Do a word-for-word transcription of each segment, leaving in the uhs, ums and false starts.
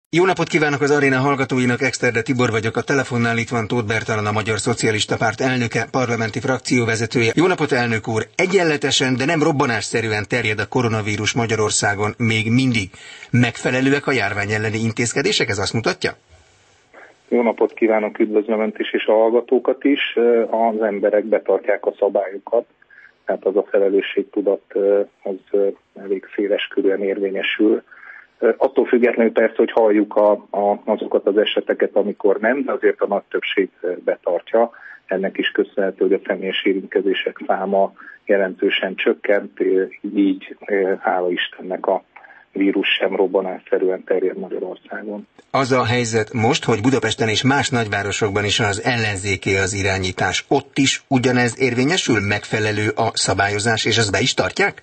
Jó napot kívánok az aréna hallgatóinak, Exterde Tibor vagyok, a telefonnál itt van Tóth Bertalan, a Magyar Szocialista Párt elnöke, parlamenti frakcióvezetője. Jó napot, elnök úr! Egyenletesen, de nem robbanásszerűen terjed a koronavírus Magyarországon még mindig. Megfelelőek a járvány elleni intézkedések, ez azt mutatja? Jó napot kívánok, üdvözlöm Önt is és a hallgatókat is. Az emberek betartják a szabályokat, tehát az a felelősségtudat az elég széleskörűen érvényesül. Attól függetlenül persze, hogy halljuk a, a, azokat az eseteket, amikor nem, de azért a nagy többség betartja. Ennek is köszönhető, hogy a személyes érintkezések száma jelentősen csökkent, így hála Istennek a vírus sem robbanásszerűen terjed Magyarországon. Az a helyzet most, hogy Budapesten és más nagyvárosokban is az ellenzéké az irányítás. Ott is ugyanez érvényesül, megfelelő a szabályozás, és azt be is tartják?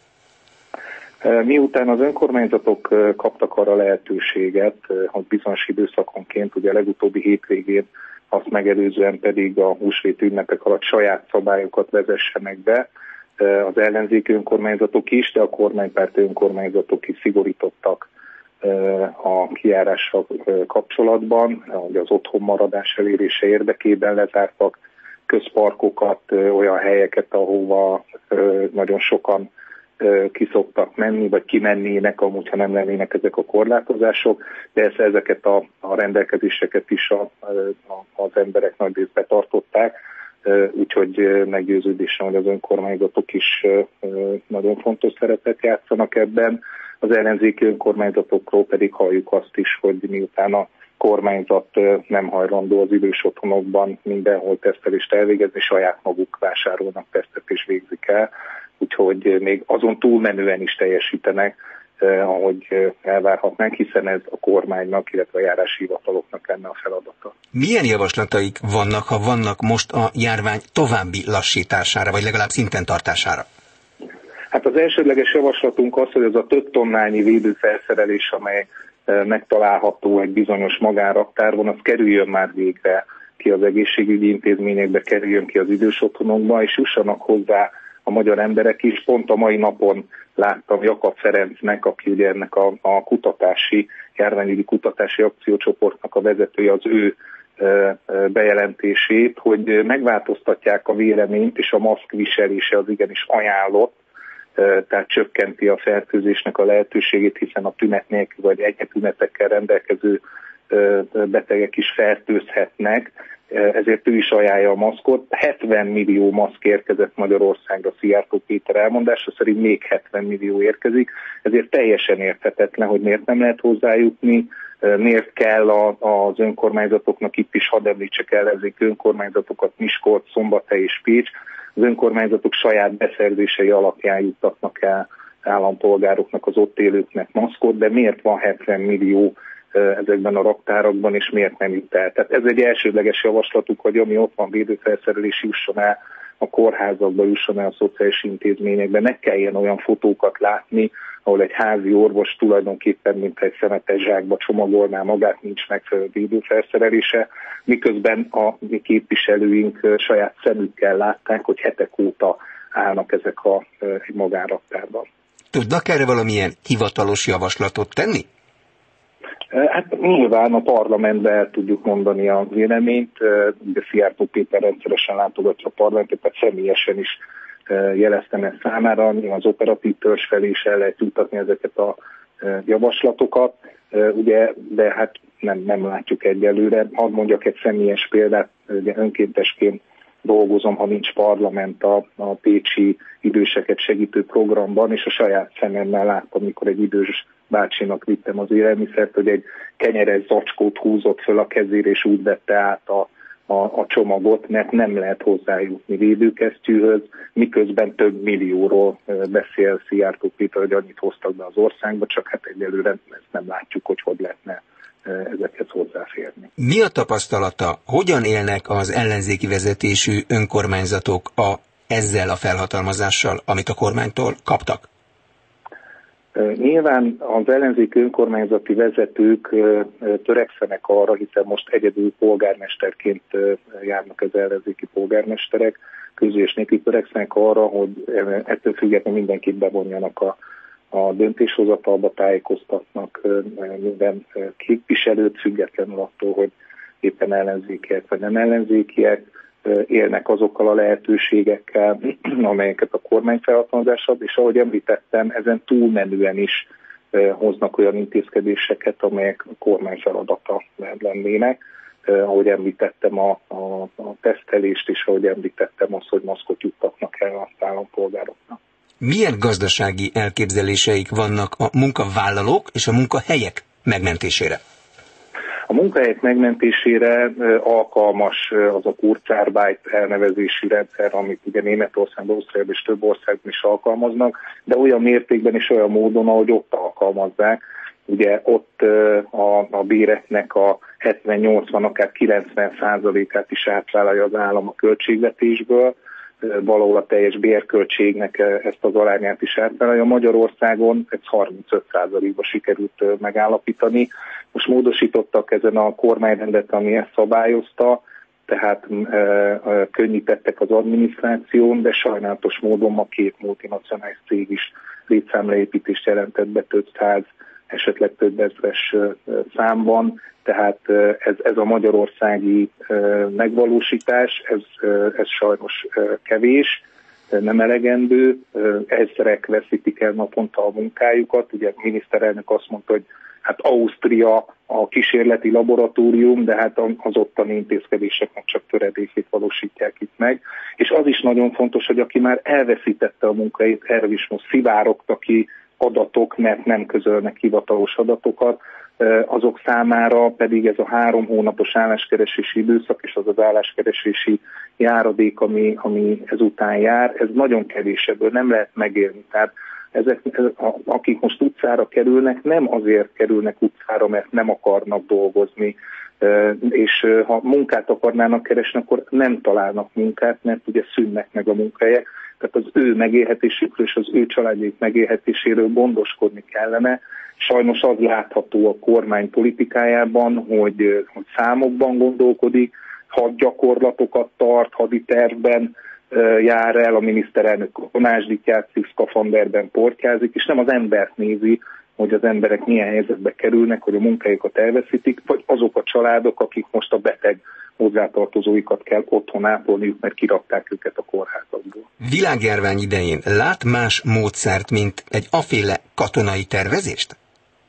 Miután az önkormányzatok kaptak arra lehetőséget, hogy bizonyos időszakonként, ugye a legutóbbi hétvégén, azt megelőzően pedig a húsvét ünnepek alatt saját szabályokat vezessenek be, az ellenzéki önkormányzatok is, de a kormánypárti önkormányzatok is szigorítottak a kijárással kapcsolatban, hogy az otthonmaradás elérése érdekében lezártak közparkokat, olyan helyeket, ahova nagyon sokan kiszoktak menni, vagy kimennének, amúgy, ha nem lennének ezek a korlátozások, de ezt, ezeket a, a rendelkezéseket is a, a, az emberek nagy részt betartották, úgyhogy meggyőződésem, hogy az önkormányzatok is nagyon fontos szerepet játszanak ebben. Az ellenzéki önkormányzatokról pedig halljuk azt is, hogy miután a kormányzat nem hajlandó az idős otthonokban mindenhol tesztelést elvégezni, saját maguk vásárolnak tesztet és végzik el, úgyhogy még azon túlmenően is teljesítenek, eh, ahogy elvárhatnánk, hiszen ez a kormánynak, illetve a járási hivataloknak lenne a feladata. Milyen javaslataik vannak, ha vannak most a járvány további lassítására, vagy legalább szinten tartására? Hát az elsődleges javaslatunk az, hogy az a több tonnányi védőfelszerelés, amely eh, megtalálható egy bizonyos magánraktárban, az kerüljön már végre ki az egészségügyi intézményekbe, kerüljön ki az idős otthonokba, és jussanak hozzá a magyar emberek is. Pont a mai napon láttam Jakab Ferencnek, aki ugye ennek a, a kutatási, járványügyi kutatási akciócsoportnak a vezetője, az ő e, bejelentését, hogy megváltoztatják a véleményt, és a maszk viselése az igenis ajánlott, e, tehát csökkenti a fertőzésnek a lehetőségét, hiszen a tünet nélkül vagy egyéb tünetekkel rendelkező e, betegek is fertőzhetnek, ezért ő is ajánlja a maszkot. hetven millió maszk érkezett Magyarországra, Szijjártó Péter elmondása szerint még hetven millió érkezik, ezért teljesen érthetetlen, hogy miért nem lehet hozzájutni, miért kell az önkormányzatoknak, itt is hadd említsek ellenzéki önkormányzatokat, Miskolc, Szombathely és Pécs, az önkormányzatok saját beszerzései alapján juttatnak el állampolgároknak, az ott élőknek maszkot, de miért van hetven millió ezekben a raktárakban, és miért nem jut el. Tehát ez egy elsődleges javaslatuk, hogy ami ott van védőfelszerelés, jusson el a kórházakba, jusson el a szociális intézményekbe, ne kelljen olyan fotókat látni, ahol egy házi orvos tulajdonképpen, mint egy szemetes zsákba csomagolná magát, nincs megfelelő védőfelszerelése, miközben a képviselőink saját szemükkel látták, hogy hetek óta állnak ezek a egy magánraktárban. Tudnak erre valamilyen hivatalos javaslatot tenni? Hát nyilván a parlamentben el tudjuk mondani a véleményt, de Szijjártó Péter rendszeresen látogatja a parlamentet, tehát személyesen is jeleztem ezt számára, az operatív törzs felé is el lehet jutatni ezeket a javaslatokat, ugye, de hát nem, nem látjuk egyelőre. Hadd mondjak egy személyes példát, ugye önkéntesként dolgozom, ha nincs parlament a, a pécsi időseket segítő programban, és a saját szememmel láttam, amikor egy idős bácsinak vittem az élelmiszert, hogy egy kenyeres zacskót húzott föl a kezére, és úgy vette át a, a, a csomagot, mert nem lehet hozzájutni védőkesztyűhöz, miközben több millióról beszél Szijjártó Péter, hogy annyit hoztak be az országba, csak hát egyelőre ezt nem látjuk, hogy hogy lehetne ezekhez hozzáférni. Mi a tapasztalata? Hogyan élnek az ellenzéki vezetésű önkormányzatok a, ezzel a felhatalmazással, amit a kormánytól kaptak? Nyilván az ellenzéki önkormányzati vezetők törekszenek arra, hiszen most egyedül polgármesterként járnak az ellenzéki polgármesterek, közül és nélkül törekszenek arra, hogy ettől függetlenül mindenkit bevonjanak a a döntéshozatalba tájékoztatnak minden képviselőt, függetlenül attól, hogy éppen ellenzékiek vagy nem ellenzékiek, élnek azokkal a lehetőségekkel, amelyeket a kormány felhatalmazása ad, és ahogy említettem, ezen túlmenően is hoznak olyan intézkedéseket, amelyek a kormány feladata lennének. Ahogy említettem a, a, a tesztelést, és ahogy említettem azt, hogy maszkot juttatnak el az állampolgároknak. Milyen gazdasági elképzeléseik vannak a munkavállalók és a munkahelyek megmentésére? A munkahelyek megmentésére alkalmas az a Kurzarbeit elnevezésű rendszer, amit ugye Németországban, Ausztriában és több országban is alkalmaznak, de olyan mértékben és olyan módon, ahogy ott alkalmazzák. Ugye ott a, a béreknek a hetven-nyolcvan, akár kilencven százalékát is átvállalja az állam a költségvetésből, valahol a teljes bérköltségnek ezt az arányát is átvállalja. Magyarországon ez harmincöt százalékba sikerült megállapítani. Most módosítottak ezen a kormányrendet, ami ezt szabályozta, tehát e, e, könnyítettek az adminisztráción, de sajnálatos módon ma két multinacionális cég is létszámleépítést jelentett be több száz, esetleg több ezres számban, tehát ez, ez a magyarországi megvalósítás, ez, ez sajnos kevés, nem elegendő, ezrek veszítik el naponta a munkájukat. Ugye a miniszterelnök azt mondta, hogy hát Ausztria a kísérleti laboratórium, de hát az ottani intézkedéseknek csak töredékét valósítják itt meg. És az is nagyon fontos, hogy aki már elveszítette a munkahelyét, erről is most szivárogtak ki adatok, mert nem közölnek hivatalos adatokat, azok számára pedig ez a három hónapos álláskeresési időszak és az az álláskeresési járadék, ami, ami ezután jár, ez nagyon kevés, ebből nem lehet megélni. Tehát ezek, akik most utcára kerülnek, nem azért kerülnek utcára, mert nem akarnak dolgozni, és ha munkát akarnának keresni, akkor nem találnak munkát, mert ugye szűnnek meg a munkahelyek. Tehát az ő megélhetésükről és az ő családjuk megélhetéséről gondoskodni kellene. Sajnos az látható a kormány politikájában, hogy, hogy számokban gondolkodik, hadgyakorlatokat tart, haditervben jár el, a miniszterelnök katonásdit játszik, szkafanderben portyázik, és nem az embert nézi, hogy az emberek milyen helyzetbe kerülnek, hogy a munkájukat elveszítik, vagy azok a családok, akik most a beteg hozzátartozóikat kell otthon ápolniuk, mert kirakták őket a kórházakból. Világjárvány idején lát más módszert, mint egy aféle katonai tervezést?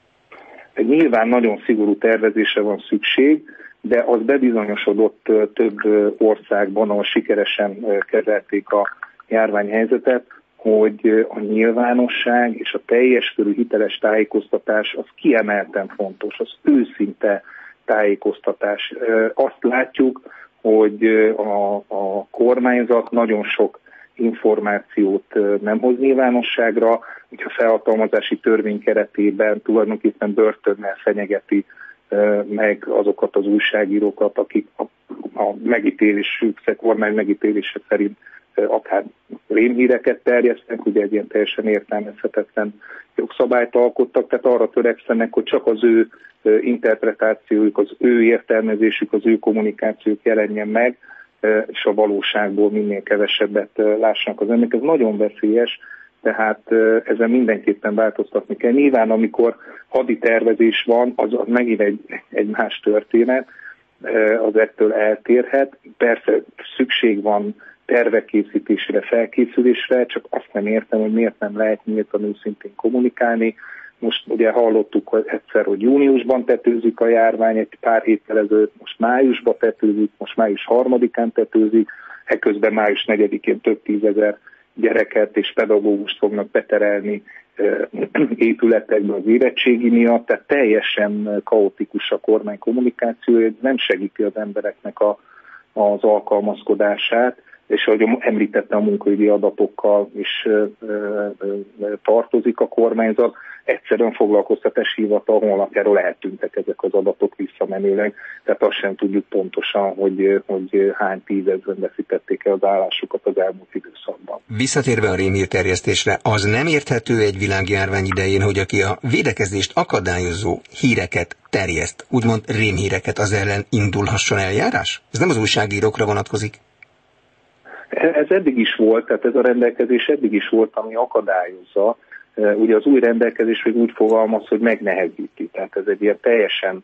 Nyilván nagyon szigorú tervezésre van szükség, de az bebizonyosodott több országban, ahol sikeresen kezelték a járványhelyzetet, hogy a nyilvánosság és a teljes körű hiteles tájékoztatás az kiemelten fontos, az őszinte tájékoztatás. Azt látjuk, hogy a, a kormányzat nagyon sok információt nem hoz nyilvánosságra, hogyha felhatalmazási törvény keretében tulajdonképpen börtönnel fenyegeti meg azokat az újságírókat, akik a, a megítélésük, a kormány megítélése szerint akár rémhíreket terjesztenek, ugye egy ilyen teljesen értelmezhetetlen jogszabályt alkottak, tehát arra törekszenek, hogy csak az ő interpretációjuk, az ő értelmezésük, az ő kommunikációk jelenjen meg, és a valóságból minél kevesebbet lássanak az emberek. Ez nagyon veszélyes, tehát ezen mindenképpen változtatni kell. Nyilván, amikor hadi tervezés van, az, az megint egy, egy más történet, az ettől eltérhet. Persze szükség van tervek készítésére, felkészülésre, csak azt nem értem, hogy miért nem lehet nyíltan őszintén kommunikálni. Most ugye hallottuk hogy egyszer, hogy júniusban tetőzik a járvány, egy pár héttel ezelőtt, most májusban tetőzik, most május harmadikán tetőzik, ekközben május negyedikén több tízezer gyereket és pedagógust fognak beterelni épületekbe az érettségi miatt, tehát teljesen kaotikus a kormány kommunikációja, nem segíti az embereknek a, az alkalmazkodását, és ahogy említettem, a munkaügyi adatokkal is ö, ö, ö, tartozik a kormányzat. Egyszerűen foglalkoztatási hivatal honlapjáról eltűntek ezek az adatok visszamenőleg, tehát azt sem tudjuk pontosan, hogy, hogy hány tízezren veszítették el az állásukat az elmúlt időszakban. Visszatérve a rémhírterjesztésre, az nem érthető egy világjárvány idején, hogy aki a védekezést akadályozó híreket terjeszt, úgymond rémhíreket, az ellen indulhasson eljárás? Ez nem az újságírókra vonatkozik? Ez eddig is volt, tehát ez a rendelkezés eddig is volt, ami akadályozza Ugye az új rendelkezés még úgy fogalmaz, hogy megnehezíti, tehát ez egy ilyen teljesen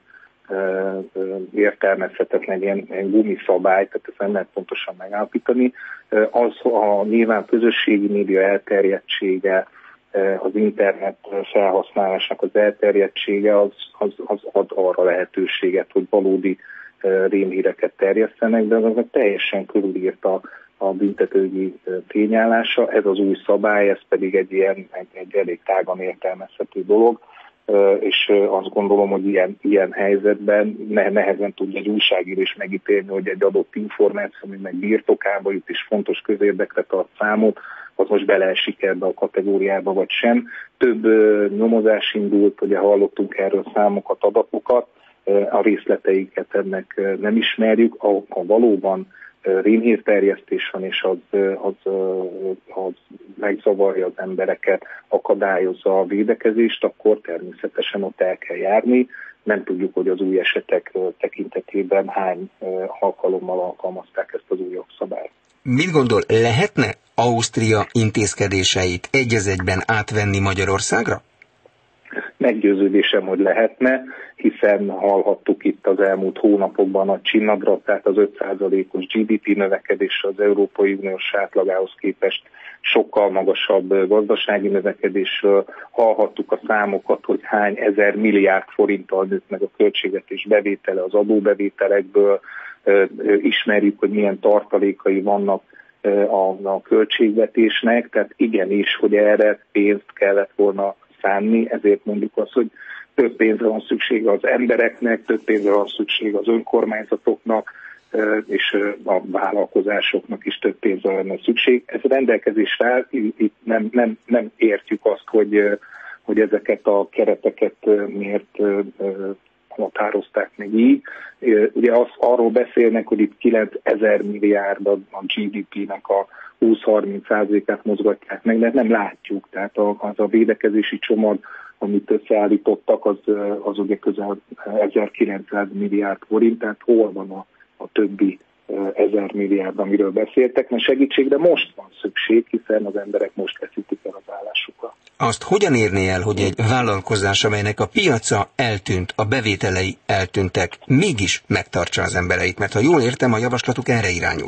értelmezhetetlen ilyen, ilyen gumiszabály, tehát ezt nem lehet pontosan megállapítani. Az a nyilván közösségi média elterjedtsége, az internet felhasználásnak az elterjedtsége az, az, az ad arra lehetőséget, hogy valódi rémhíreket terjesztenek, de az teljesen körülírt a, a büntetőjogi tényállása. Ez az új szabály, ez pedig egy ilyen egy, egy elég tágan értelmezhető dolog, és azt gondolom, hogy ilyen, ilyen helyzetben nehezen tudja egy újságíró is megítélni, hogy egy adott információ, ami meg birtokába jut és fontos közérdekre tart számot, az most beleesik ebbe a kategóriába, vagy sem. Több nyomozás indult, ugye hallottunk erről számokat, adatokat, a részleteiket ennek nem ismerjük, ha valóban rémhírterjesztés van, és az, az, az megzavarja az embereket, akadályozza a védekezést, akkor természetesen ott el kell járni. Nem tudjuk, hogy az új esetek tekintetében hány alkalommal alkalmazták ezt az új jogszabályt. Mit gondol, lehetne Ausztria intézkedéseit egy az egyben átvenni Magyarországra? Meggyőződésem, hogy lehetne, hiszen hallhattuk itt az elmúlt hónapokban a csinnadrat, tehát az öt százalékos gé dé pé növekedésre az Európai Uniós átlagához képest sokkal magasabb gazdasági növekedésről. Hallhattuk a számokat, hogy hány ezer milliárd forinttal nőtt meg a költségvetés bevétele az adóbevételekből. Ismerjük, hogy milyen tartalékai vannak a, a költségvetésnek, tehát igenis, hogy erre pénzt kellett volna szánni, ezért mondjuk azt, hogy több pénzre van szükség az embereknek, több pénzre van szükség az önkormányzatoknak, és a vállalkozásoknak is több pénzre lenne szükség. Ez rendelkezésre áll, itt nem, nem, nem értjük azt, hogy, hogy ezeket a kereteket miért határozták meg így. Ugye az, arról beszélnek, hogy itt kilencezer milliárd a gé dé pének a húsz-harminc százalékát mozgatják meg, de nem látjuk. Tehát az a védekezési csomag, amit összeállítottak, az, az ugye közel ezerkilencszáz milliárd forint, tehát hol van a, a többi ezer milliárd, amiről beszéltek, mert segítségre most van szükség, hiszen az emberek most veszítik el az állásukat. Azt hogyan érné el, hogy egy vállalkozás, amelynek a piaca eltűnt, a bevételei eltűntek, mégis megtartsa az embereit? Mert ha jól értem, a javaslatuk erre irányul.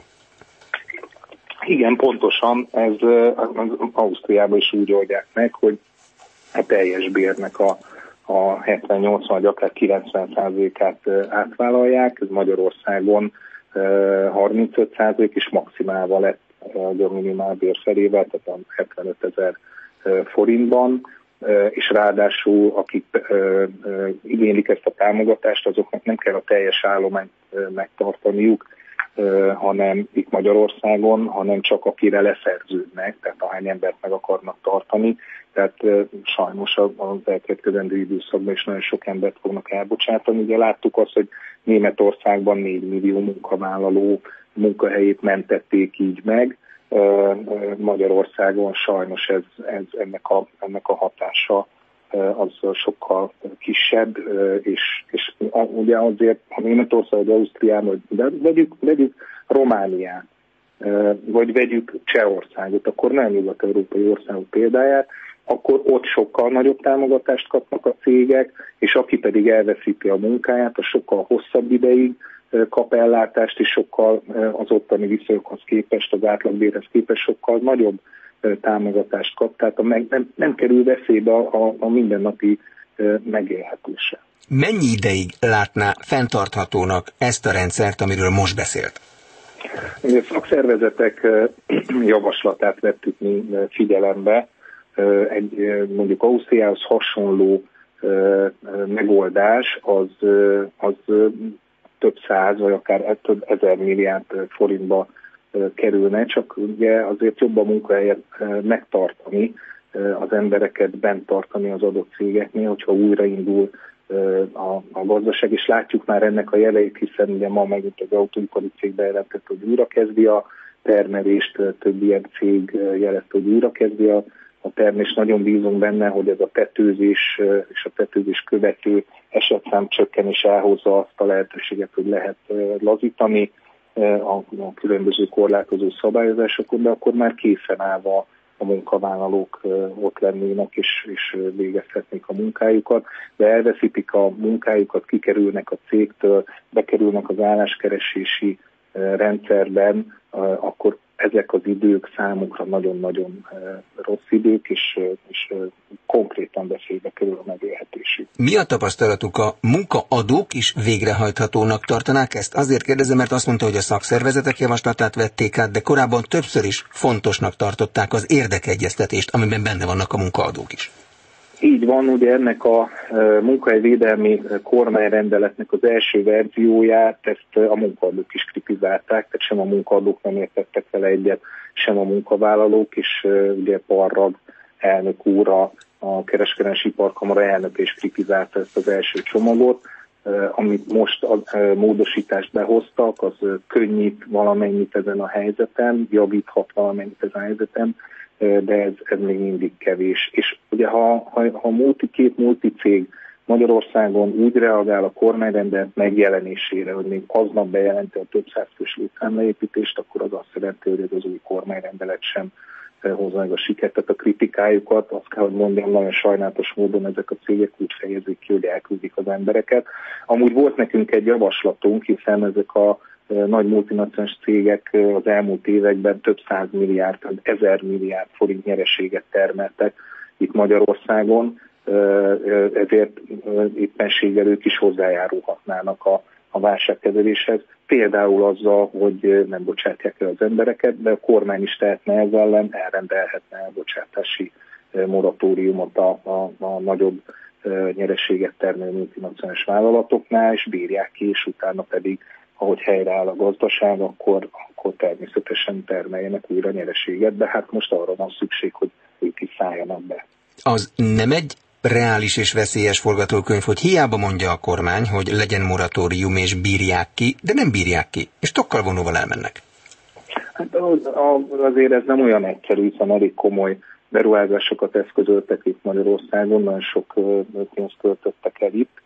Igen, pontosan. Ez az Ausztriában is úgy oldják meg, hogy a teljes bérnek a, a hetven-nyolcvan vagy akár kilencven százalékát átvállalják. Ez Magyarországon harmincöt százalék is maximálva lett a minimálbér felével, tehát a hetvenötezer forintban, és ráadásul akik igénylik ezt a támogatást, azoknak nem kell a teljes állományt megtartaniuk, hanem itt Magyarországon, hanem csak akire leszerződnek, tehát ahány embert meg akarnak tartani. Tehát sajnos az elkövetkezendő időszakban is nagyon sok embert fognak elbocsátani. Ugye láttuk azt, hogy Németországban négy millió munkavállaló munkahelyét mentették így meg. Magyarországon sajnos ez, ez ennek, a, ennek a hatása az sokkal kisebb, és, és ugye azért, ha Németország vagy Ausztriában, de vegyük, vegyük Romániát, vagy vegyük Csehországot, akkor nem nyugat-európai országok példáját, akkor ott sokkal nagyobb támogatást kapnak a cégek, és aki pedig elveszíti a munkáját, az sokkal hosszabb ideig kap ellátást, és sokkal az ottani viszonyokhoz képest, az átlagbérhez képest sokkal nagyobb támogatást kap, tehát a meg, nem, nem kerül veszélybe a, a, a mindennapi megélhetése. Mennyi ideig látná fenntarthatónak ezt a rendszert, amiről most beszélt? A szakszervezetek javaslatát vettük mi figyelembe. Egy mondjuk Ausztriához hasonló megoldás az, az több száz, vagy akár több ezer milliárd forintba kerülne, csak ugye azért jobb a munkahelyet megtartani, az embereket bent tartani az adott cégeknél, hogyha újraindul a, a gazdaság, és látjuk már ennek a jeleit, hiszen ugye ma megint az autóipari cég bejelentett, hogy újra kezdi a termelést, több ilyen cég jelezte, hogy újra kezdi a, a termelést. Nagyon bízunk benne, hogy ez a tetőzés és a tetőzés követő esetszám csökkenés elhozza azt a lehetőséget, hogy lehet lazítani a, a különböző korlátozó szabályozásokon, de akkor már készen állva a a munkavállalók ott lennének és, és végezhetnék a munkájukat, de elveszítik a munkájukat, kikerülnek a cégtől, bekerülnek az álláskeresési rendszerben, akkor ezek az idők számukra nagyon-nagyon rossz idők, és, és konkrétan veszélybe kerül a megélhetésük. Mi a tapasztalatuk? A munkaadók is végrehajthatónak tartanák ezt? Azért kérdezem, mert azt mondta, hogy a szakszervezetek javaslatát vették át, de korábban többször is fontosnak tartották az érdekegyeztetést, amiben benne vannak a munkaadók is. Így van, ugye ennek a munkahelyvédelmi kormányrendeletnek az első verzióját, ezt a munkaadók is kritizálták, tehát sem a munkaadók nem értettek vele egyet, sem a munkavállalók, és ugye Parrag elnök úr, a, a Kereskedelmi Iparkamara elnök is kritizálta ezt az első csomagot. Amit most a módosítást behoztak, az könnyít valamennyit ezen a helyzeten, javíthat valamennyit ezen a helyzeten, de ez, ez még mindig kevés. És ugye ha, ha, ha multi, két multicég Magyarországon úgy reagál a kormányrendelet megjelenésére, hogy még aznap bejelenti a több száz fős létszámleépítést, akkor az azt jelenti, hogy ez az új kormányrendelet sem hozza meg a sikert. Tehát a kritikájukat, azt kell, hogy mondjam, nagyon sajnálatos módon ezek a cégek úgy fejezik ki, hogy elküldik az embereket. Amúgy volt nekünk egy javaslatunk, hiszen ezek a nagy multinacionális cégek az elmúlt években több száz milliárd, több ezer milliárd forint nyereséget termeltek itt Magyarországon, ezért éppenséggel ők is hozzájárulhatnának a, a válságkezeléshez. Például azzal, hogy nem bocsátják el az embereket, de a kormány is tehetne ez ellen, elrendelhetne elbocsátási moratóriumot a, a, a nagyobb nyereséget termelő multinacionális vállalatoknál, és bírják ki, és utána pedig ahogy helyreáll a gazdaság, akkor, akkor természetesen termeljenek újra nyereséget, de hát most arra van szükség, hogy ők is szálljanak be. Az nem egy reális és veszélyes forgatókönyv, hogy hiába mondja a kormány, hogy legyen moratórium és bírják ki, de nem bírják ki, és tokkal vonóval elmennek. Hát azért ez nem olyan egyszerű, hiszen elég komoly beruházásokat eszközöltek itt Magyarországon, nagyon sok pénzt költöttek el itt,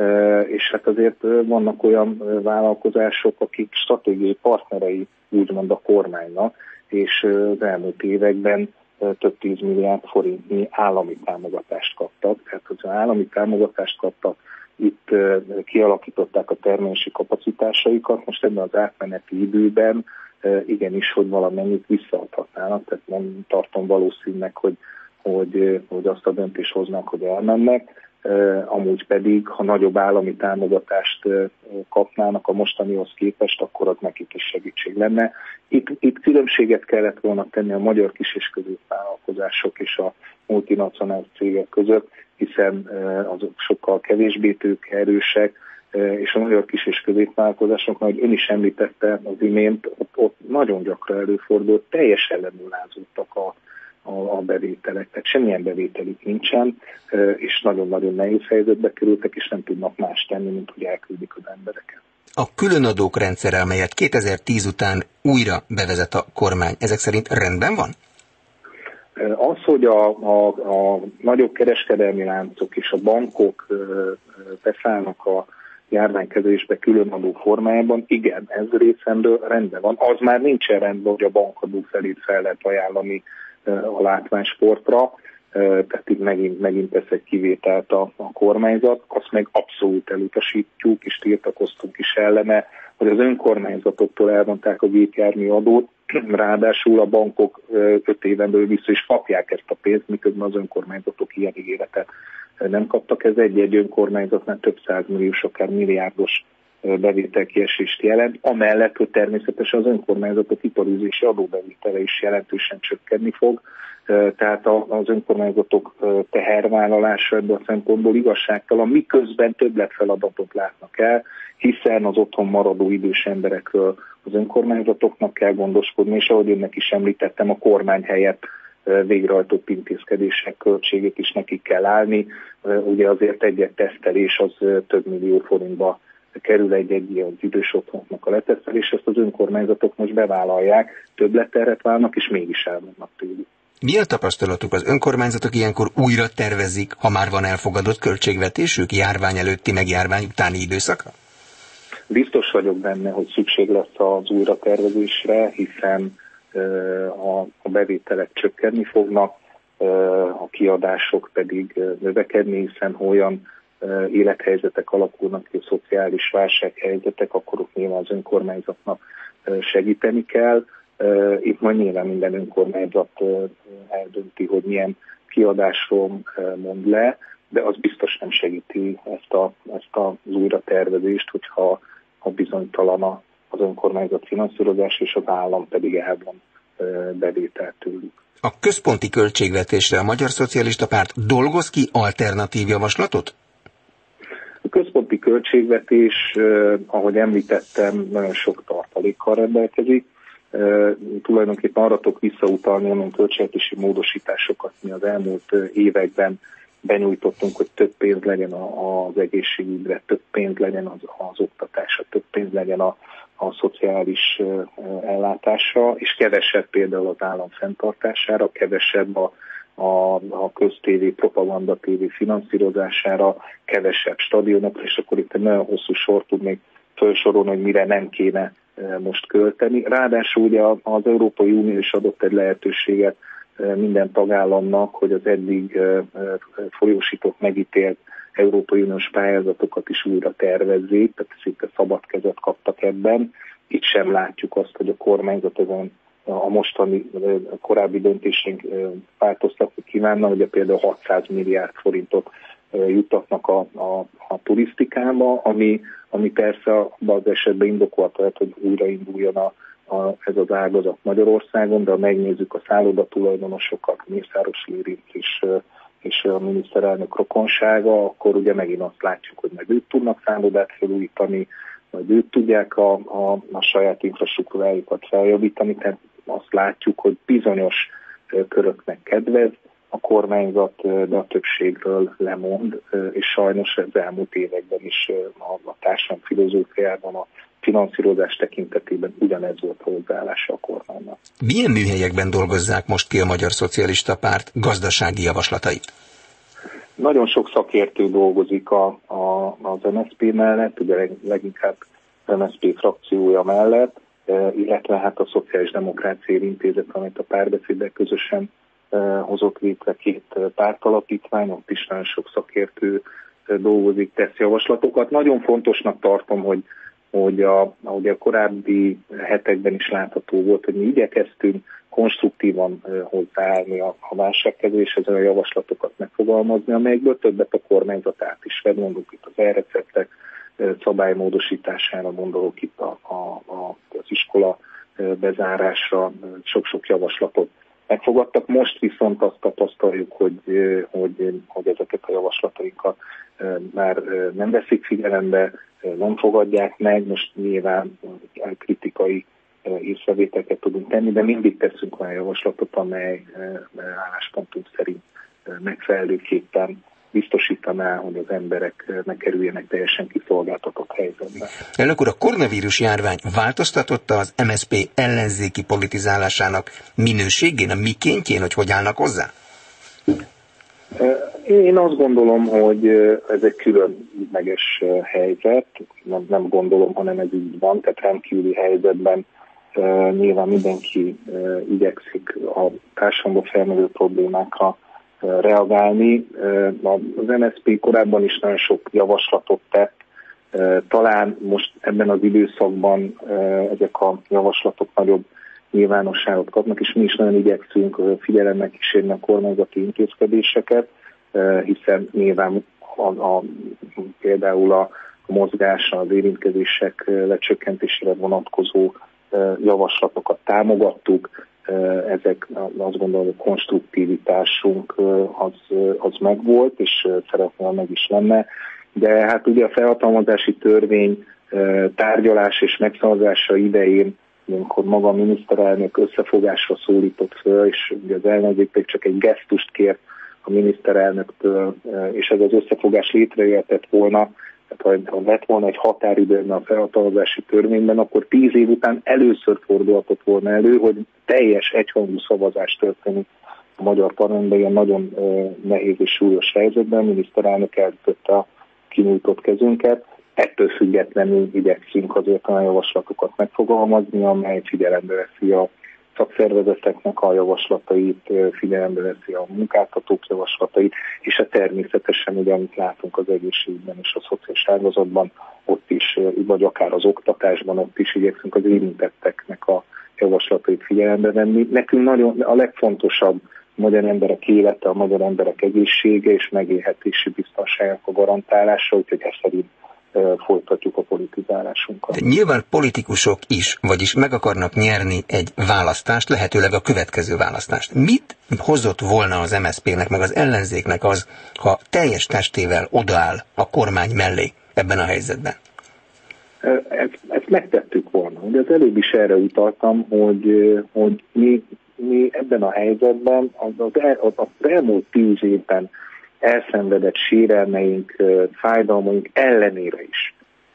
és hát azért vannak olyan vállalkozások, akik stratégiai partnerei úgymond a kormánynak, és az elmúlt években több tíz milliárd forintnyi állami támogatást kaptak. Tehát az állami támogatást kaptak, itt kialakították a termelési kapacitásaikat, most ebben az átmeneti időben igenis, hogy valamennyit visszaadhatnának, tehát nem tartom valószínűleg, hogy, hogy, hogy azt a döntést hoznak, hogy elmennek. Amúgy pedig, ha nagyobb állami támogatást kapnának a mostanihoz képest, akkor az nekik is segítség lenne. Itt, itt különbséget kellett volna tenni a magyar kis- és középvállalkozások és a multinacionális cégek között, hiszen azok sokkal kevésbé tőkeerősek, és a magyar kis- és középvállalkozások, ahogy ön is említette az imént, ott, ott nagyon gyakran előfordult, teljes ellenül lázódtak a a bevételek, tehát semmilyen bevételük nincsen, és nagyon-nagyon nehéz helyzetbe kerültek, és nem tudnak más tenni, mint hogy elküldik az embereket. A különadók rendszere, amelyet kétezer-tíz után újra bevezet a kormány, ezek szerint rendben van? Az, hogy a, a, a nagyobb kereskedelmi láncok és a bankok beszállnak a járványkezelésbe különadó formájában, igen, ez részemről rendben van. Az már nincsen rendben, hogy a bankadó felé fel lehet ajánlani a látványsportra, tehát itt megint, megint tesz egy kivételt a, a kormányzat, azt meg abszolút elutasítjuk, és tiltakoztunk is ellene, hogy az önkormányzatoktól elvonták a gépjármű adót, ráadásul a bankok öt éven belül vissza is kapják ezt a pénzt, miközben az önkormányzatok ilyen ígéretet nem kaptak. Ez egy-egy önkormányzatnál több százmilliós, akár milliárdos bevételkiesést jelent, amellett, hogy természetesen az önkormányzatok iparűzési adóbevétele is jelentősen csökkenni fog, tehát az önkormányzatok tehervállalása ebből a szempontból igazságtalan, miközben többletfeladatot látnak el, hiszen az otthon maradó idős emberekről az önkormányzatoknak kell gondoskodni, és ahogy önnek is említettem, a kormány helyett végrehajtott intézkedések költségét is nekik kell állni. Ugye azért egy-egy tesztelés az több millió forintba kerül egy-egy ilyen idős otthonnak a letesztelés, ezt az önkormányzatok most bevállalják, többletterhet válnak, és mégis elmondnak tőlük. Mi a tapasztalatuk? Az önkormányzatok ilyenkor újra tervezik, ha már van elfogadott költségvetésük, járvány előtti, meg járvány utáni időszakra? Biztos vagyok benne, hogy szükség lesz az újratervezésre, hiszen a bevételek csökkenni fognak, a kiadások pedig növekedni, hiszen olyan élethelyzetek alakulnak ki, szociális válsághelyzetek, akkor ott nyilván az önkormányzatnak segíteni kell. Itt majd nyilván minden önkormányzat eldönti, hogy milyen kiadásról mond le, de az biztos nem segíti ezt, a, ezt az újratervezést, hogyha ha bizonytalan az önkormányzat finanszírozás, és az állam pedig elvon bevételt tőlük. A központi költségvetésre a Magyar Szocialista Párt dolgoz ki alternatív javaslatot? A központi költségvetés, ahogy említettem, nagyon sok tartalékkal rendelkezik. Tulajdonképpen arra tudok visszautalni, amilyen költségvetési módosításokat mi az elmúlt években benyújtottunk, hogy több pénz legyen az egészségügyre, több pénz legyen az, az oktatásra, több pénz legyen a, a szociális ellátásra, és kevesebb például az állam fenntartására, kevesebb a, a, a köztévé, propaganda tévé finanszírozására, kevesebb stadionokra, és akkor itt egy nagyon hosszú sor tud még felsorolni, hogy mire nem kéne most költeni. Ráadásul ugye az Európai Unió is adott egy lehetőséget minden tagállamnak, hogy az eddig folyósított, megítélt Európai Uniós pályázatokat is újra tervezzék, tehát szinte szabad kezet kaptak ebben. Itt sem látjuk azt, hogy a kormányzat ezen a mostani a korábbi döntésünk változtatni kívánna, hogy például hatszáz milliárd forintot juttatnak a, a, a turisztikába, ami, ami persze abban az esetben indokolt lehet, hogy újrainduljon a, a, ez az ágazat Magyarországon, de ha megnézzük a szállodatulajdonosokat, Mészáros Lőrinc és, és a miniszterelnök rokonsága, akkor ugye megint azt látjuk, hogy meg ők tudnak szállodát felújítani, vagy ők tudják a, a, a saját infrastruktúrájukat feljavítani, tehát azt látjuk, hogy bizonyos köröknek kedvez a kormányzat, de a többségről lemond, és sajnos az elmúlt években is a, a társadalom filozófiában, a finanszírozás tekintetében ugyanez volt a hozzáállása a kormánynak. Milyen műhelyekben dolgozzák most ki a Magyar Szocialista Párt gazdasági javaslatait? Nagyon sok szakértő dolgozik a, a, az em es zé pé mellett, ugye leginkább az em es zé pé frakciója mellett, illetve hát a Szociális Demokrácia Intézet, amit a Párbeszéddel közösen hozott létre két pártalapítvány, ott is nagyon sok szakértő dolgozik, tesz javaslatokat. Nagyon fontosnak tartom, hogy, hogy a, ahogy a korábbi hetekben is látható volt, hogy mi igyekeztünk konstruktívan hozzáállni a, a válságkezeléshez, a javaslatokat megfogalmazni, amelyekből többet a kormányzat át is vett, mondjuk itt az e-receptek szabálymódosítására, gondolok itt a, a, a, az iskola bezárásra, sok-sok javaslatot megfogadtak. Most viszont azt tapasztaljuk, hogy, hogy, hogy ezeket a javaslatainkat már nem veszik figyelembe, nem fogadják meg. Most nyilván kritikai észrevételeket tudunk tenni, de mindig teszünk olyan javaslatot, amely álláspontunk szerint megfelelőképpen biztosítaná, hogy az emberek ne kerüljenek teljesen kiszolgáltatott helyzetbe. Elnök úr, a koronavírus járvány változtatotta az em es zé pé ellenzéki politizálásának minőségén, a mikéntjén, hogy hogy állnak hozzá? Én azt gondolom, hogy ez egy különleges helyzet, nem, nem gondolom, hanem ez így van, tehát rendkívüli helyzetben nyilván mindenki igyekszik a társadalomban felmerülő problémákra reagálni. Az em es zé pé korábban is nagyon sok javaslatot tett, talán most ebben az időszakban ezek a javaslatok nagyobb nyilvánosságot kapnak, és mi is nagyon igyekszünk figyelemmel kísérni a kormányzati intézkedéseket, hiszen nyilván a, a, például a mozgásra, az érintkezések lecsökkentésére vonatkozó javaslatokat támogattuk, ezek azt gondolom, hogy a konstruktivitásunk az, az megvolt, és szeretném, meg is lenne. De hát ugye a felhatalmazási törvény tárgyalás és megszavazása idején, amikor maga a miniszterelnök összefogásra szólított föl, és ugye az ellenzék pedig csak egy gesztust kért a miniszterelnöktől, és ez az összefogás létrejöhetett volna, tehát ha lett volna egy határidőn a felhatalmazási törvényben, akkor tíz év után először fordulhatott volna elő, hogy teljes egyhangú szavazás történik a magyar parlamentben, ilyen nagyon nehéz és súlyos helyzetben. A miniszterelnök elütötte a kinyújtott kezünket. Ettől függetlenül igyekszünk azért olyan javaslatokat megfogalmazni, amely figyelembe veszi a szakszervezeteknek a javaslatait, figyelembe veszi a munkáltatók javaslatait, és a természetesen, ugye, amit látunk az egészségügyben és a szociális ágazatban, ott is, vagy akár az oktatásban, ott is igyekszünk az érintetteknek a javaslatait figyelembe venni. Nekünk nagyon a legfontosabb a magyar emberek élete, a magyar emberek egészsége és megélhetési biztonságának a garantálása, úgyhogy ezt szerint folytatjuk a politizálásunkat. De nyilván politikusok is, vagyis meg akarnak nyerni egy választást, lehetőleg a következő választást. Mit hozott volna az em es zé pének, meg az ellenzéknek az, ha teljes testével odaáll a kormány mellé ebben a helyzetben? Ezt, ezt megtettük volna. Ugye az előbb is erre utaltam, hogy, hogy mi, mi ebben a helyzetben az, az, el, az elmúlt tíz évben elszenvedett sérelmeink, fájdalmaink ellenére is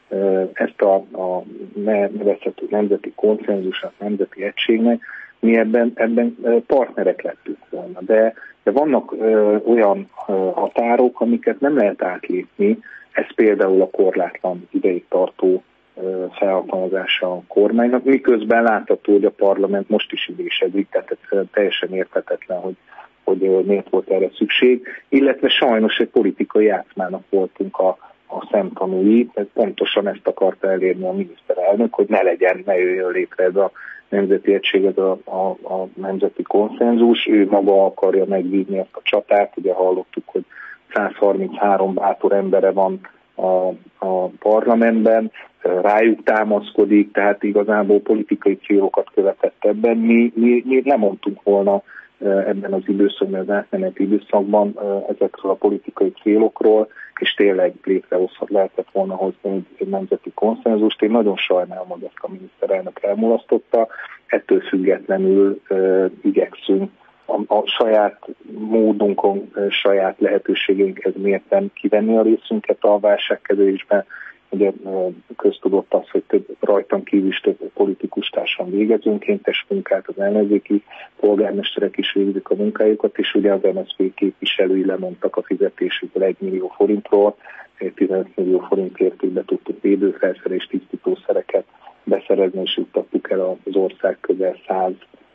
ezt a, a nevezhető nemzeti konszenzusnak, nemzeti egységnek, mi ebben, ebben partnerek lettünk volna. De, de vannak ö, olyan ö, határok, amiket nem lehet átlépni, ez például a korlátlan ideig tartó ö, felhatalmazása a kormánynak, miközben látható, hogy a parlament most is ülésedik, tehát ez teljesen érthetetlen, hogy hogy miért volt erre szükség, illetve sajnos egy politikai játszmának voltunk a, a szemtanúi, pontosan ezt akarta elérni a miniszterelnök, hogy ne legyen, ne jöjjön létre ez a nemzeti egység, ez a, a, a nemzeti konszenzus, ő maga akarja megvívni ezt a csatát, ugye hallottuk, hogy száz harminchárom bátor embere van a, a parlamentben, rájuk támaszkodik, tehát igazából politikai célokat követett ebben. Mi, mi, mi lemondtunk volna ebben az időszakban, az átmeneti időszakban ezekről a politikai célokról, és tényleg létrehozhat lehetett volna hozni egy nemzeti konszenzust. Én nagyon sajnálom, hogy ezt a miniszterelnök elmulasztotta. Ettől függetlenül uh, igyekszünk a, a saját módunkon, saját lehetőségeinkhez mérten kivenni a részünket a válságkezelésben. Ugye köztudott az, hogy több, rajtam kívül is több politikus társam végez önkéntes munkát, az ellenzéki polgármesterek is végzik a munkájukat, és ugye az em es zé pé képviselői lemondtak a fizetésükből egy millió forintról, tizenöt millió forint értékben tudtuk védőfelszerelést, tisztítószereket beszerezni, és juttattuk el az ország közel száz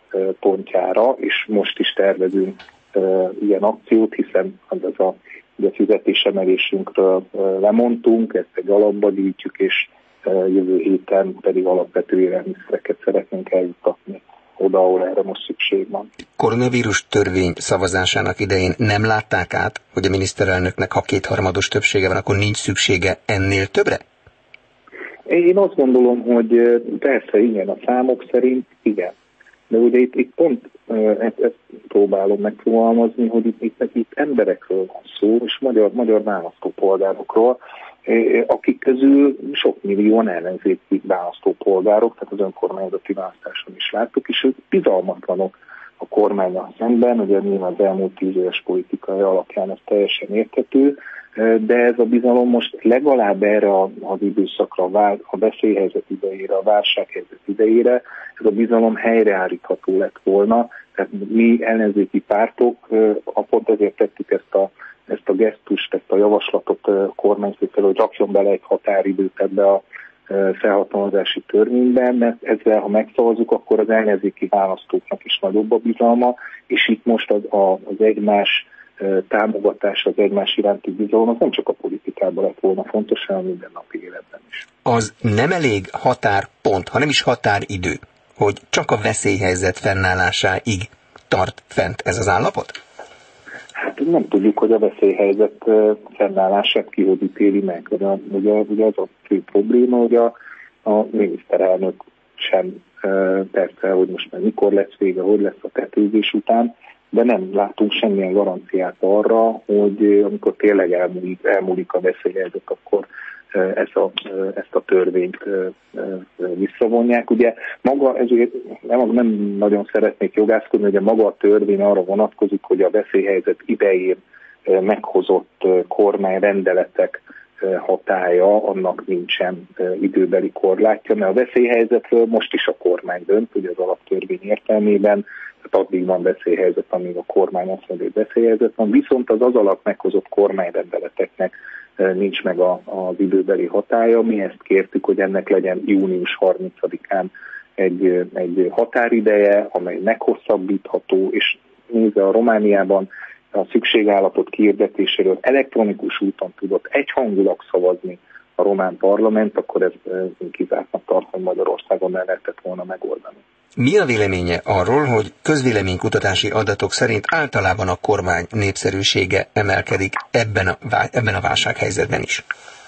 pontjára, és most is tervezünk ilyen akciót, hiszen az a a fizetésemelésünkről lemondtunk, ezt egy alapba gyűjtjük, és jövő héten pedig alapvető élelmiszereket szeretnénk eljuttatni oda, ahol erre most szükség van. Koronavírus törvény szavazásának idején nem látták át, hogy a miniszterelnöknek, ha kétharmados többsége van, akkor nincs szüksége ennél többre? Én azt gondolom, hogy persze igen, a számok szerint igen. De ugye itt, itt pont ezt, ezt próbálom megfogalmazni, hogy itt, itt, itt emberekről van szó, és magyar, magyar választópolgárokról, akik közül sok millióan ellenzéki választópolgárok, tehát az önkormányzati választáson is láttuk, és ők bizalmatlanok a kormánnyal szemben, ugye nyilván az elmúlt tíz éves politikai alapján ez teljesen érthető, de ez a bizalom most legalább erre az időszakra, a veszélyhelyzet idejére, a válsághelyzet idejére, ez a bizalom helyreállítható lett volna. Tehát mi ellenzéki pártok pont ezért tettük ezt a, ezt a gesztust, ezt a javaslatot a kormányfőtől, hogy rakjon bele egy határidőt ebbe a felhatalmazási törvényben, mert ezzel, ha megszavazzuk, akkor az ellenzéki választóknak is nagyobb a bizalma, és itt most az, az egymás támogatás, az egymás iránti bizalom, az nem csak a politikában lett volna fontos, hanem mindennapi életben is. Az nem elég határpont, hanem is határidő, hogy csak a veszélyhelyzet fennállásáig tart fent ez az állapot? Hát nem tudjuk, hogy a veszélyhelyzet fennállását ki hogy ítéli meg. Ugye, ugye, ugye az a fő probléma, hogy a, a miniszterelnök sem persze, hogy most már mikor lesz vége, hogy lesz a tetőzés után, de nem látunk semmilyen garanciát arra, hogy amikor tényleg elmúlik, elmúlik a veszélyhelyzet, akkor ezt a, ezt a törvényt visszavonják. Ugye maga, ezért nem, nem nagyon szeretnék jogászkodni, hogy a maga a törvény arra vonatkozik, hogy a veszélyhelyzet idején meghozott kormányrendeletek hatálya, annak nincsen időbeli korlátja, mert a veszélyhelyzetről most is a kormány dönt, ugye az alaptörvény értelmében, tehát addig van veszélyhelyzet, amíg a kormány azt mondja, hogy veszélyhelyzet van, viszont az az alatt meghozott kormányrendeleteknek nincs meg a, az időbeli hatálya. Mi ezt kértük, hogy ennek legyen június harmincadikán egy, egy határideje, amely meghosszabbítható, és nézve a Romániában a szükségállapot kiirdetéséről elektronikus úton tudott egyhangulag szavazni a román parlament, akkor ez, ez kizártnak tartom, Magyarországon el lehetett volna megoldani. Mi a véleménye arról, hogy közvéleménykutatási adatok szerint általában a kormány népszerűsége emelkedik ebben a, ebben a válsághelyzetben is?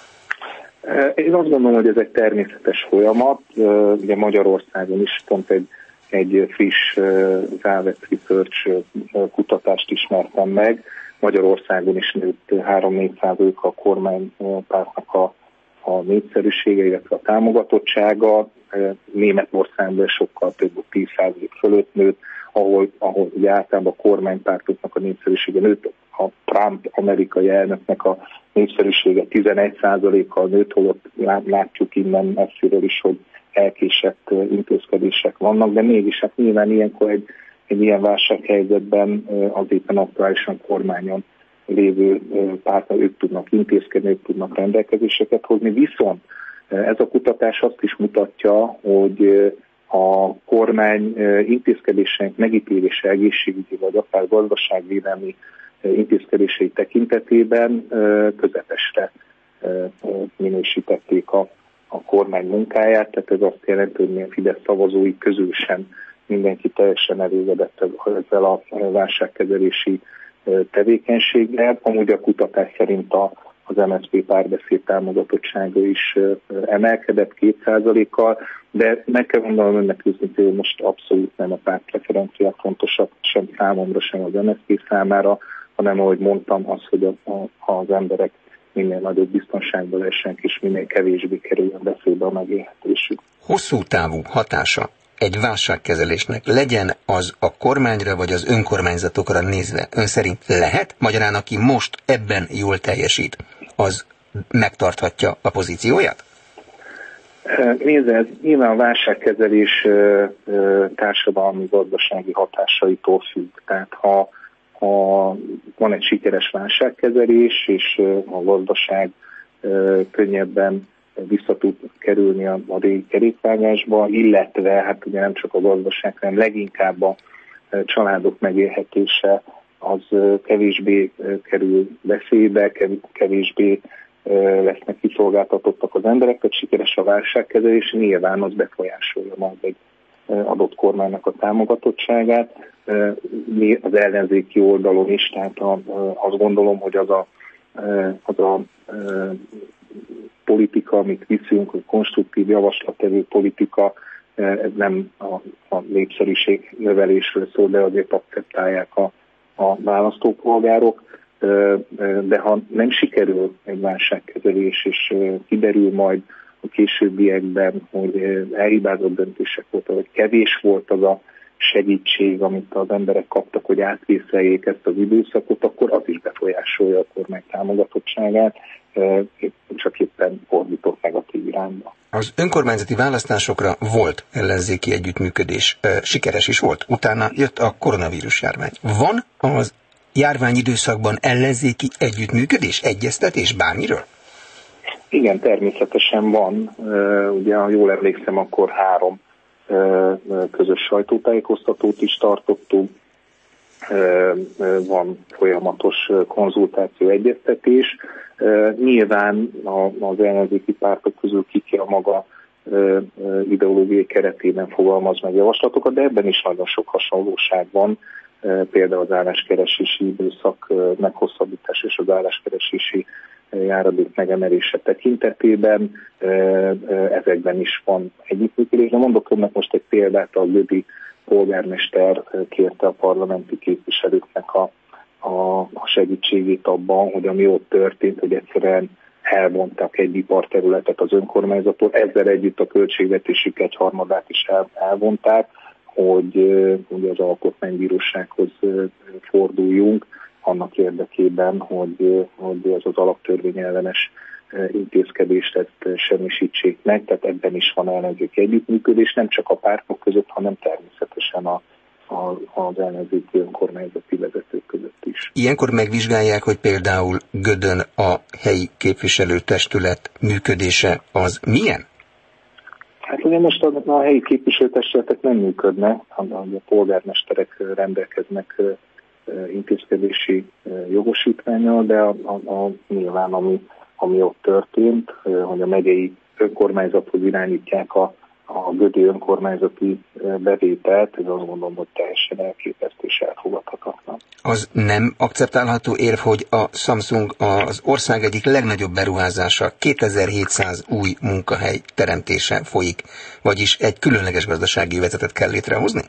Én azt gondolom, hogy ez egy természetes folyamat. Ugye Magyarországon is pont egy, egy friss Gallup Research kutatást ismertem meg. Magyarországon is nőtt három-négy százalék a kormánypártnak a, a népszerűsége, illetve a támogatottsága. Németországban sokkal több, tíz százalék fölött nőtt, ahol, ahol ugye általában a kormánypártoknak a népszerűsége nőtt, a Trump amerikai elnöknek a népszerűsége tizenegy százalékkal nőtt, holott látjuk innen messziről is, hogy elkésett intézkedések vannak, de mégis hát nyilván ilyenkor egy, egy ilyen válsághelyzetben az éppen aktuálisan kormányon lévő pártok, ők tudnak intézkedni, ők tudnak rendelkezéseket hozni, viszont ez a kutatás azt is mutatja, hogy a kormány intézkedésének megítélése egészségügyi vagy akár gazdaságvédelmi intézkedései tekintetében közepesre minősítették a, a kormány munkáját, tehát ez azt jelenti, hogy a Fidesz szavazói közül sem mindenki teljesen elégedett ezzel a válságkezelési tevékenységgel. Amúgy a kutatás szerint a az em es zé pé párbeszéd támogatottsága is emelkedett két százalékkal, de meg kell mondanom önnek őszintén, hogy most abszolút nem a pártpreferenciák fontosak, sem számomra, sem az em es zé pé számára, hanem ahogy mondtam, az, hogy a, a, az emberek minél nagyobb biztonságban lessenek, és minél kevésbé kerüljön beszédbe a megélhetésük. Hosszú távú hatása egy válságkezelésnek legyen az a kormányra vagy az önkormányzatokra nézve ön szerint lehet? Magyarán, aki most ebben jól teljesít, az megtarthatja a pozícióját? Nézze, ez nyilván a válságkezelés társadalmi gazdasági hatásaitól függ. Tehát ha, ha van egy sikeres válságkezelés, és a gazdaság könnyebben vissza tud kerülni a, a régi kerékvágásba, illetve hát ugye nem csak a gazdaság, hanem leginkább a családok megélhetése az kevésbé kerül veszélybe, kevésbé lesznek kiszolgáltatottak az emberek, tehát sikeres a válságkezelés, nyilván az befolyásolja majd egy adott kormánynak a támogatottságát. Az ellenzéki oldalon is, tehát a, azt gondolom, hogy az a, az a politika, amit viszünk, hogy konstruktív javaslattevő politika, ez nem a, a népszerűség növelésről szól, de azért akceptálják a, a választópolgárok. De ha nem sikerül egy válságkezelés, és kiderül majd a későbbiekben, hogy elhibázott döntések voltak, hogy kevés volt az a segítség, amit az emberek kaptak, hogy átvészeljék ezt az időszakot, akkor az is befolyásolja a kormány támogatottságát, csak éppen fordított negatív irányba. Az önkormányzati választásokra volt ellenzéki együttműködés, sikeres is volt, utána jött a koronavírus járvány. Van az járványidőszakban ellenzéki együttműködés, egyeztetés bármiről? Igen, természetesen van. Ugye, ha jól emlékszem, akkor három közös sajtótájékoztatót is tartottunk. Van folyamatos konzultáció, egyeztetés. Nyilván az ellenzéki pártok közül ki a maga ideológiai keretében fogalmaz meg javaslatokat, de ebben is nagyon sok hasonlóság van. Például az álláskeresési időszak meghosszabbítás és az álláskeresési járadék megemelése tekintetében. Ezekben is van együttműködés. De mondok önnek most egy példát, a gödi polgármester kérte a parlamenti képviselőknek a, a, a segítségét abban, hogy ami ott történt, hogy egyszerűen elmondták egy iparterületet az önkormányzattól, ezzel együtt a költségvetésük egyharmadát is el, elvonták, hogy, hogy az alkotmánybírósághoz forduljunk annak érdekében, hogy, hogy ez az alaptörvény ellenes intézkedést ezt semmisítsék meg, tehát ebben is van ellenzéki együttműködés, nem csak a pártok között, hanem természetesen a, a, az ellenzéki önkormányzati vezetők között is. Ilyenkor megvizsgálják, hogy például Gödön a helyi képviselőtestület működése az milyen? Hát ugye most a, a helyi képviselőtestületek nem működnek, hanem a polgármesterek rendelkeznek intézkedési jogosítvánnyal, de a, a, a, nyilván ami, ami ott történt, hogy a megyei önkormányzathoz irányítják a, a gödi önkormányzati bevételt, ez azt gondolom, hogy teljesen elképesztő és elfogadhatatlan. Az nem akceptálható érv, hogy a Samsung az ország egyik legnagyobb beruházása, kétezer-hétszáz új munkahely teremtése folyik, vagyis egy különleges gazdasági övezetet kell létrehozni?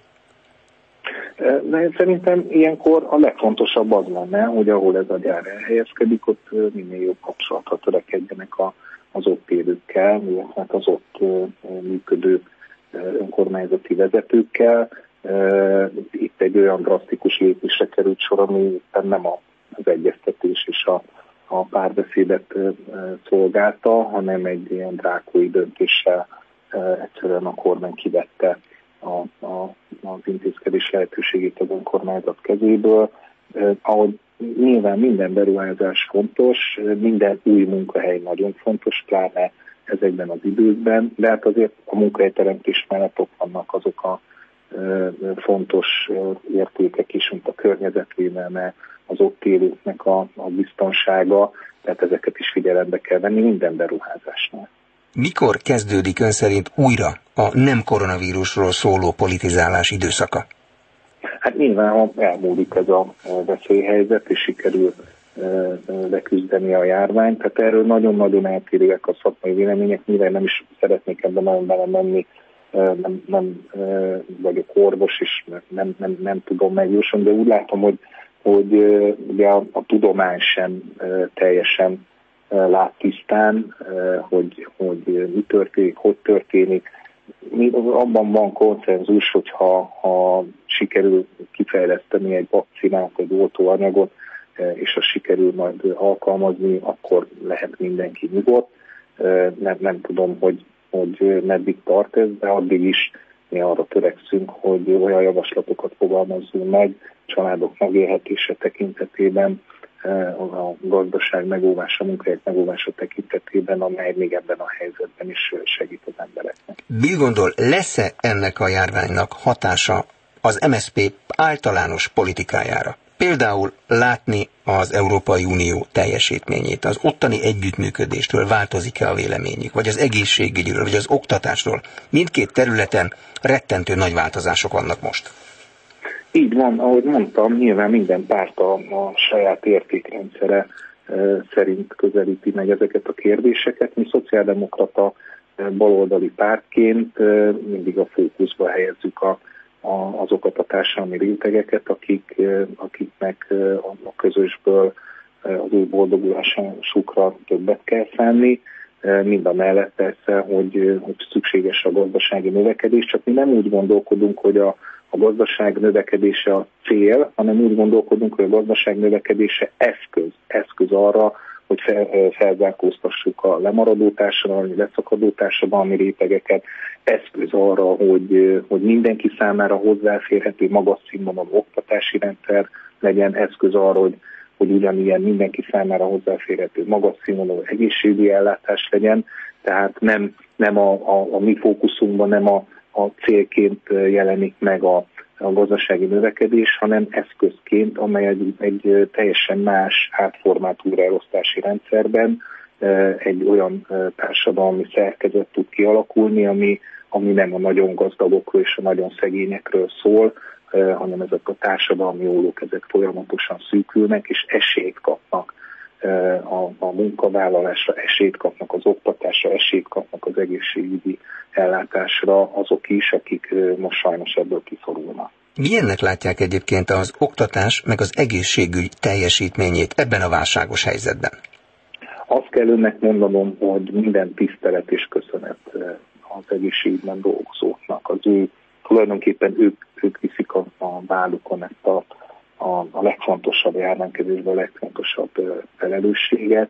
De szerintem ilyenkor a legfontosabb az lenne, hogy ahol ez a gyár elhelyezkedik, ott minél jobb kapcsolatra törekedjenek a, az ott élőkkel, hát az ott működő önkormányzati vezetőkkel. Itt egy olyan drasztikus lépésre került sor, ami nem az egyeztetés és a, a párbeszédet szolgálta, hanem egy ilyen drákói döntéssel egyszerűen a kormány kivette A, a, az intézkedés lehetőségét az önkormányzat kezéből. Eh, ahogy nyilván minden beruházás fontos, minden új munkahely nagyon fontos, pláne ezekben az időkben, de hát azért a munkahelyteremtés mellett ott vannak azok a eh, fontos eh, értékek is, mint a környezetvédelme, az ott élőknek a, a biztonsága, tehát ezeket is figyelembe kell venni minden beruházásnál. Mikor kezdődik ön szerint újra a nem koronavírusról szóló politizálás időszaka? Hát nyilván, ha elmúlik ez a veszélyhelyzet, és sikerül leküzdeni a járványt. Tehát erről nagyon-nagyon eltérőek a szakmai vélemények, nyilván nem is szeretnék ebben nagyon belemenni, nem, nem vagyok orvos, és nem, nem, nem tudom megjósolni, de úgy látom, hogy, hogy ugye a, a tudomány sem teljesen lát tisztán, hogy, hogy mi történik, hogy történik. Abban van konszenzus, hogyha ha sikerül kifejleszteni egy vakcinát, egy oltóanyagot, és azt sikerül majd alkalmazni, akkor lehet mindenki nyugodt. Nem, nem tudom, hogy, hogy meddig tart ez, de addig is mi arra törekszünk, hogy olyan javaslatokat fogalmazzunk meg családok megélhetése tekintetében, a gazdaság megóvása, a munkahelyek megóvása tekintetében, amely még ebben a helyzetben is segít az embereknek. Mit gondol, lesz-e ennek a járványnak hatása az em es zé pé általános politikájára? Például látni az Európai Unió teljesítményét, az ottani együttműködéstől változik-e a véleményük, vagy az egészségügyről, vagy az oktatásról. Mindkét területen rettentő nagy változások vannak most. Így van, ahogy mondtam, nyilván minden párt a, a saját értékrendszere e, szerint közelíti meg ezeket a kérdéseket. Mi szociáldemokrata e, baloldali pártként e, mindig a fókuszba helyezzük a, a, azokat a társadalmi rétegeket, akik, e, akiknek e, a közösből e, az ő boldogulásukra többet kell szánni. E, mind a mellett persze, hogy, hogy szükséges a gazdasági növekedés, csak mi nem úgy gondolkodunk, hogy a A gazdaság növekedése a cél, hanem úgy gondolkodunk, hogy a gazdaság növekedése eszköz. Eszköz arra, hogy fel, felzárkóztassuk a lemaradó társadalmi, leszakadó társadalmi rétegeket. Eszköz arra, hogy, hogy mindenki számára hozzáférhető, magas színvonalú oktatási rendszer legyen. Eszköz arra, hogy, hogy ugyanilyen mindenki számára hozzáférhető, magas színvonalú egészségügyi ellátás legyen. Tehát nem, nem a, a, a mi fókuszunkban nem a a célként jelenik meg a, a gazdasági növekedés, hanem eszközként, amely egy, egy teljesen más átformált újraelosztási rendszerben egy olyan társadalmi szerkezet tud kialakulni, ami, ami nem a nagyon gazdagokról és a nagyon szegényekről szól, hanem ezek a társadalmi ollók, ezek folyamatosan szűkülnek, és esélyt kapnak a, a munkavállalásra, esélyt kapnak az oktatásra, esélyt kapnak az egészségügyi ellátásra azok is, akik most sajnos ebből kiszorulnak. Milyennek látják egyébként az oktatás meg az egészségügy teljesítményét ebben a válságos helyzetben? Azt kell önnek mondanom, hogy minden tisztelet és köszönet az egészségügyben dolgozóknak. Az ő, tulajdonképpen ők, ők viszik a, a vállukon ezt a A, a legfontosabb járványkezelésben a legfontosabb felelősséget,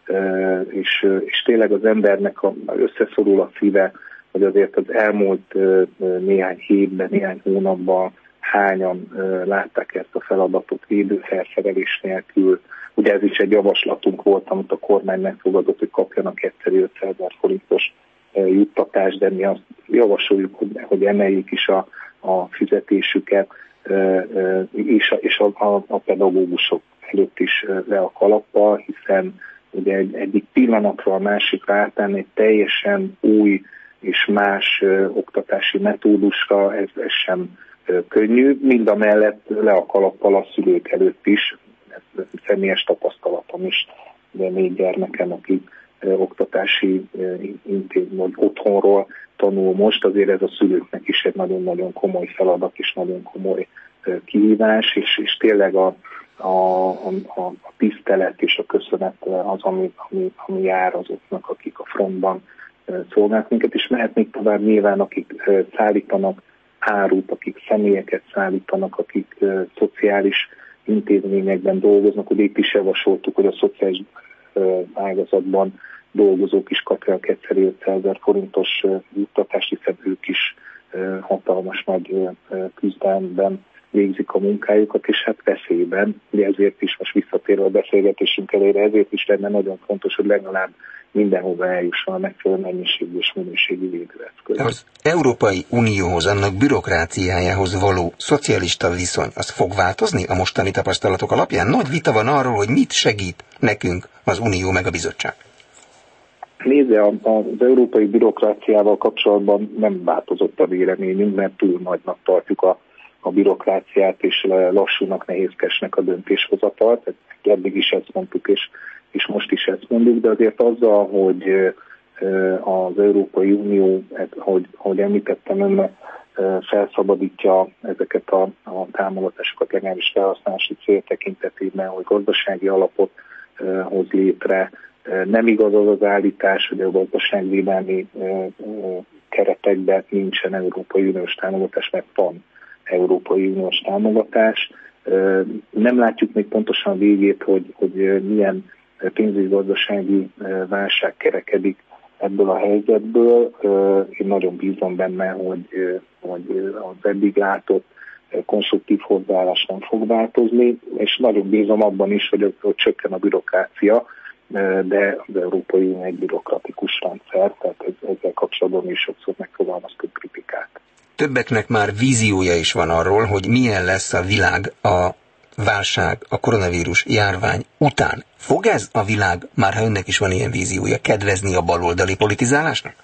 és, és tényleg az embernek a, összeszorul a szíve, hogy azért az elmúlt néhány hétben, néhány hónapban hányan látták ezt a feladatot védőfelszerelés nélkül. Ugye ez is egy javaslatunk volt, amit a kormány megfogadott, hogy kapjanak egyszerű ötszázezer forintos juttatás, de mi azt javasoljuk, hogy, hogy emeljék is a, a fizetésüket, és, a, és a, a, a pedagógusok előtt is le a kalappal, hiszen ugye egy, egyik pillanatra a másikra átállni egy teljesen új és más ö, oktatási metódusra, ez, ez sem ö, könnyű, mind a mellett le a kalappal a szülők előtt is, ez személyes tapasztalatom is, de négy gyermekem, akik ö, oktatási ö, intézmény, vagy otthonról tanul most, azért ez a szülőknek is egy nagyon-nagyon komoly feladat és nagyon komoly ö, kihívás, és, és tényleg a A, a, a tisztelet és a köszönet az, ami, ami, ami jár azoknak, akik a frontban szolgálnak minket, és mehetnék tovább nyilván, akik szállítanak árut, akik személyeket szállítanak, akik szociális intézményekben dolgoznak, hogy itt is javasoltuk, hogy a szociális ágazatban dolgozók is kapják egyszerű ötszázezer forintos juttatást, hiszen ők is hatalmas nagy küzdelemben végzik a munkájukat, és hát veszélyben, de ezért is most visszatérve a beszélgetésünk elére, ezért is lenne nagyon fontos, hogy legalább mindenhova eljusson a megfelelő mennyiségű és minőségi védőeszköz. Az Európai Unióhoz, annak bürokráciájához való szocialista viszony, az fog változni a mostani tapasztalatok alapján? Nagy vita van arról, hogy mit segít nekünk az Unió meg a bizottság. Nézze, az európai bürokráciával kapcsolatban nem változott a véleményünk, mert túl nagynak tartjuk a a bürokráciát, és lassúnak, nehézkesnek a döntéshozatalt. Eddig is ezt mondtuk, és, és most is ezt mondjuk, de azért azzal, hogy az Európai Unió, hogy, hogy említettem önnek, felszabadítja ezeket a, a támogatásokat legalábbis felhasználási cél tekintetében, hogy gazdasági alapot hoz létre. Nem igaz az az állítás, hogy a gazdaságvédelmi keretekben nincsen Európai Uniós támogatás, mert van Európai Uniós támogatás. Nem látjuk még pontosan végét, hogy, hogy milyen pénzügyi-gazdasági válság kerekedik ebből a helyzetből. Én nagyon bízom benne, hogy, hogy az eddig látott konstruktív hozzáállás nem fog változni, és nagyon bízom abban is, hogy, hogy csökken a bürokrácia, de az Európai Unió egy bürokratikus rendszer, tehát ezzel kapcsolatban is sokszor megfogalmaztuk kritikát. Többeknek már víziója is van arról, hogy milyen lesz a világ a válság, a koronavírus járvány után. Fog ez a világ, már ha önnek is van ilyen víziója, kedvezni a baloldali politizálásnak?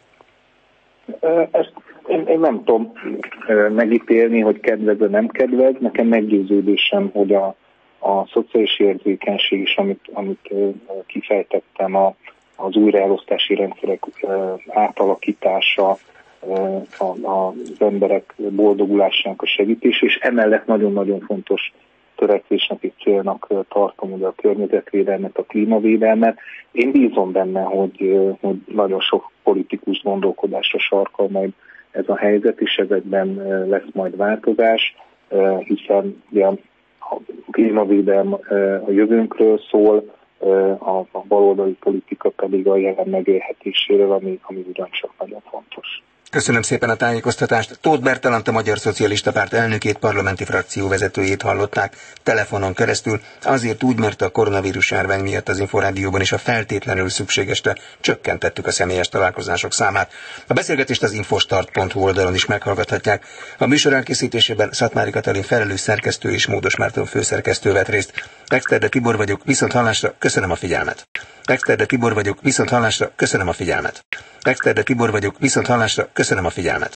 Ezt én, én nem tudom megítélni, hogy kedvez vagy nem kedvez. Nekem meggyőződésem, hogy a, a szociális érzékenység is, amit, amit kifejtettem, a, az újraelosztási rendszerek átalakítása, az emberek boldogulásának a segítés, és emellett nagyon-nagyon fontos törekvésnek és célnak tartom ugye a környezetvédelmet, a klímavédelmet. Én bízom benne, hogy, hogy nagyon sok politikus gondolkodásra sarkal majd ez a helyzet, és ezekben lesz majd változás, hiszen ugye a klímavédelem a jövőnkről szól, a, a baloldali politika pedig a jelen megélhetéséről, ami, ami ugyancsak nagyon fontos. Köszönöm szépen a tájékoztatást. Tóth Bertalandt, a Magyar Szocialista Párt elnökét, parlamenti frakció vezetőjét hallották telefonon keresztül. Azért úgy, mert a koronavírus járvány miatt az Inforádióban is a feltétlenül szükségesre csökkentettük a személyes találkozások számát. A beszélgetést az infostart pont hu oldalon is meghallgathatják. A műsor elkészítésében Szatmári Katalin felelős szerkesztő és Módos Márton főszerkesztő vett részt. Exterde Tibor vagyok, viszont hallásra, köszönöm a figyelmet. Exterde Tibor vagyok, viszont hallásra, köszönöm a figyelmet. Exterde Tibor vagyok, viszont hallásra, köszönöm a figyelmet.